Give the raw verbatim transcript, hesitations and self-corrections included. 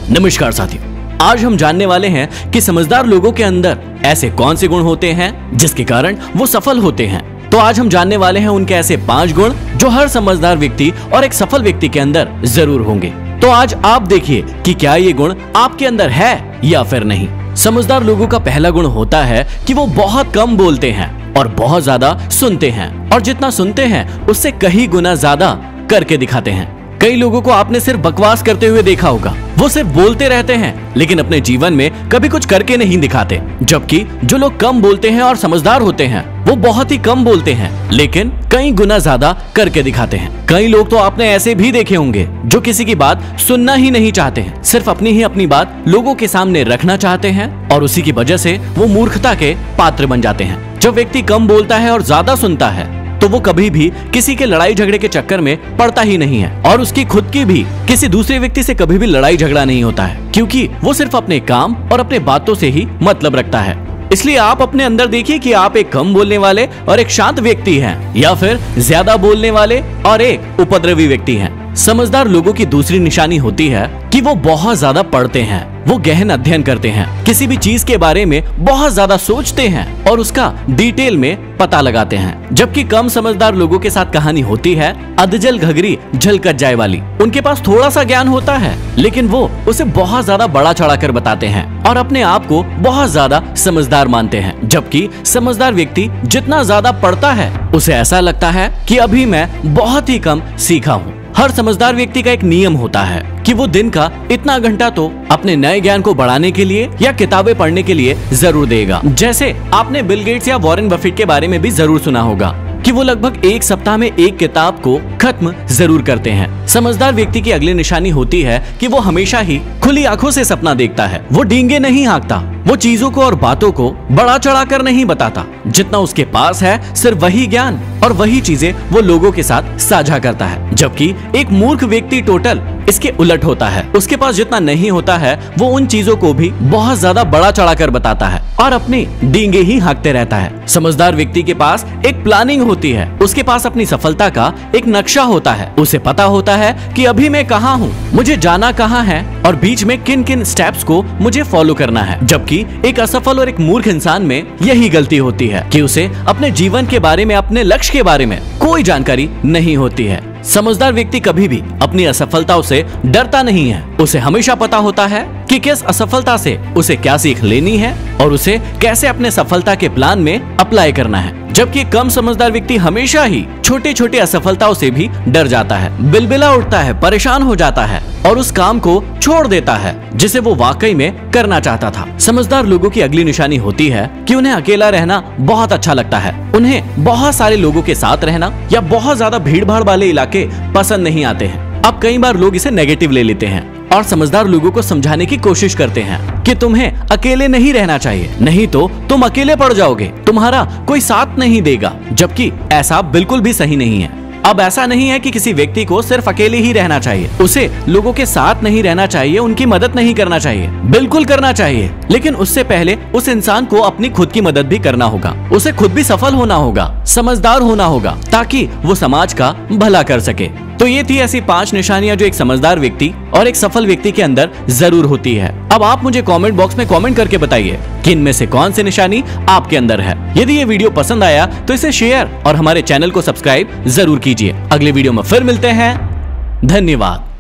नमस्कार साथियों, आज हम जानने वाले हैं कि समझदार लोगों के अंदर ऐसे कौन से गुण होते हैं जिसके कारण वो सफल होते हैं। तो आज हम जानने वाले हैं उनके ऐसे पांच गुण जो हर समझदार व्यक्ति और एक सफल व्यक्ति के अंदर जरूर होंगे। तो आज आप देखिए कि क्या ये गुण आपके अंदर है या फिर नहीं। समझदार लोगों का पहला गुण होता है कि वो बहुत कम बोलते हैं और बहुत ज्यादा सुनते हैं, और जितना सुनते हैं उससे कई गुना ज्यादा करके दिखाते हैं। कई लोगों को आपने सिर्फ बकवास करते हुए देखा होगा, वो सिर्फ बोलते रहते हैं लेकिन अपने जीवन में कभी कुछ करके नहीं दिखाते। जबकि जो लोग कम बोलते हैं और समझदार होते हैं वो बहुत ही कम बोलते हैं लेकिन कई गुना ज्यादा करके दिखाते हैं। कई लोग तो आपने ऐसे भी देखे होंगे जो किसी की बात सुनना ही नहीं चाहते हैं, सिर्फ अपनी ही अपनी बात लोगों के सामने रखना चाहते हैं और उसी की वजह से वो मूर्खता के पात्र बन जाते हैं। जब व्यक्ति कम बोलता है और ज्यादा सुनता है तो वो कभी भी किसी के लड़ाई झगड़े के चक्कर में पड़ता ही नहीं है, और उसकी खुद की भी किसी दूसरे व्यक्ति से कभी भी लड़ाई झगड़ा नहीं होता है, क्योंकि वो सिर्फ अपने काम और अपने बातों से ही मतलब रखता है। इसलिए आप अपने अंदर देखिए कि आप एक कम बोलने वाले और एक शांत व्यक्ति हैं या फिर ज्यादा बोलने वाले और एक उपद्रवी व्यक्ति हैं। समझदार लोगों की दूसरी निशानी होती है कि वो बहुत ज्यादा पढ़ते हैं, वो गहन अध्ययन करते हैं, किसी भी चीज के बारे में बहुत ज्यादा सोचते हैं और उसका डिटेल में पता लगाते हैं। जबकि कम समझदार लोगों के साथ कहानी होती है अधजल घघरी झलकत जाए वाली। उनके पास थोड़ा सा ज्ञान होता है लेकिन वो उसे बहुत ज्यादा बड़ा चढ़ाकर बताते हैं और अपने आप को बहुत ज्यादा समझदार मानते हैं। जबकि समझदार व्यक्ति जितना ज्यादा पढ़ता है उसे ऐसा लगता है कि अभी मैं बहुत ही कम सीखा हूँ। हर समझदार व्यक्ति का एक नियम होता है कि वो दिन का इतना घंटा तो अपने नए ज्ञान को बढ़ाने के लिए या किताबें पढ़ने के लिए जरूर देगा। जैसे आपने बिल गेट्स या वॉरेन बफेट के बारे में भी जरूर सुना होगा कि वो लगभग एक सप्ताह में एक किताब को खत्म जरूर करते हैं। समझदार व्यक्ति की अगली निशानी होती है कि वो हमेशा ही खुली आंखों से सपना देखता है। वो डींगे नहीं हाँकता, वो चीजों को और बातों को बड़ा चढ़ाकर नहीं बताता। जितना उसके पास है सिर्फ वही ज्ञान और वही चीजें वो लोगों के साथ साझा करता है। जबकि एक मूर्ख व्यक्ति टोटल इसके उलट होता है, उसके पास जितना नहीं होता है वो उन चीजों को भी बहुत ज्यादा बड़ा चढ़ाकर बताता है और अपनी डींगे ही हाँकते रहता है। समझदार व्यक्ति के पास एक प्लानिंग होती है, उसके पास अपनी सफलता का एक नक्शा होता है। उसे पता होता है कि अभी मैं कहाँ हूँ, मुझे जाना कहाँ है और बीच में किन किन स्टेप्स को मुझे फॉलो करना है। जबकि एक असफल और एक मूर्ख इंसान में यही गलती होती है कि उसे अपने जीवन के बारे में, अपने लक्ष्य के बारे में कोई जानकारी नहीं होती है। समझदार व्यक्ति कभी भी अपनी असफलताओं से डरता नहीं है, उसे हमेशा पता होता है कि किस असफलता से उसे क्या सीख लेनी है और उसे कैसे अपने सफलता के प्लान में अप्लाई करना है। जबकि कम समझदार व्यक्ति हमेशा ही छोटे छोटे असफलताओं से भी डर जाता है, बिलबिला उठता है, परेशान हो जाता है और उस काम को छोड़ देता है जिसे वो वाकई में करना चाहता था। समझदार लोगों की अगली निशानी होती है कि उन्हें अकेला रहना बहुत अच्छा लगता है। उन्हें बहुत सारे लोगों के साथ रहना या बहुत ज्यादा भीड़ भाड़ वाले इलाके पसंद नहीं आते हैं। अब कई बार लोग इसे नेगेटिव ले लेते हैं और समझदार लोगों को समझाने की कोशिश करते हैं कि तुम्हें अकेले नहीं रहना चाहिए, नहीं तो तुम अकेले पड़ जाओगे, तुम्हारा कोई साथ नहीं देगा। जबकि ऐसा बिल्कुल भी सही नहीं है। अब ऐसा नहीं है कि किसी व्यक्ति को सिर्फ अकेले ही रहना चाहिए, उसे लोगों के साथ नहीं रहना चाहिए, उनकी मदद नहीं करना चाहिए, बिल्कुल करना चाहिए, लेकिन उससे पहले उस इंसान को अपनी खुद की मदद भी करना होगा। उसे खुद भी सफल होना होगा, समझदार होना होगा ताकि वो समाज का भला कर सके। तो ये थी ऐसी पांच निशानियां जो एक समझदार व्यक्ति और एक सफल व्यक्ति के अंदर जरूर होती है। अब आप मुझे कमेंट बॉक्स में कमेंट करके बताइए कि इनमें से कौन सी निशानी आपके अंदर है। यदि ये वीडियो पसंद आया तो इसे शेयर और हमारे चैनल को सब्सक्राइब जरूर कीजिए। अगले वीडियो में फिर मिलते हैं। धन्यवाद।